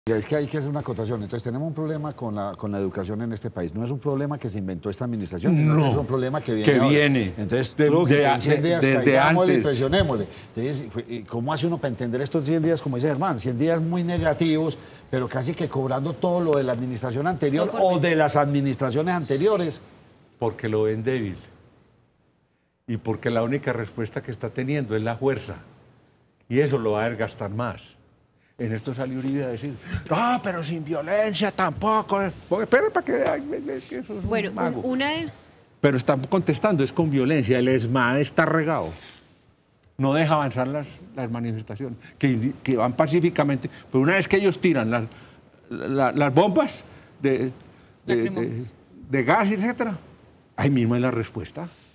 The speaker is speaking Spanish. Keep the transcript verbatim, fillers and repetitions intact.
Es que hay que hacer una acotación. Entonces tenemos un problema con la, con la educación en este país. No es un problema que se inventó esta administración, no, es un problema que viene. Que ahora. viene. Entonces, de, tú, de, en cien días de, de, caigámosle de y presionémosle. Entonces, ¿cómo hace uno para entender estos cien días? Como dice Germán, cien días muy negativos, pero casi que cobrando todo lo de la administración anterior o de las administraciones anteriores. Porque lo ven débil. Y porque la única respuesta que está teniendo es la fuerza. Y eso lo va a desgastar más. En esto salió Uribe a decir, no, pero sin violencia tampoco. Porque, espera para que vean que eso es bueno, un mago. Una... Pero están contestando, es con violencia. El ESMAD está regado. No deja avanzar las, las manifestaciones, que, que van pacíficamente. Pero una vez que ellos tiran las, las, las bombas de, de, de, de gas, etcétera, ahí mismo es la respuesta.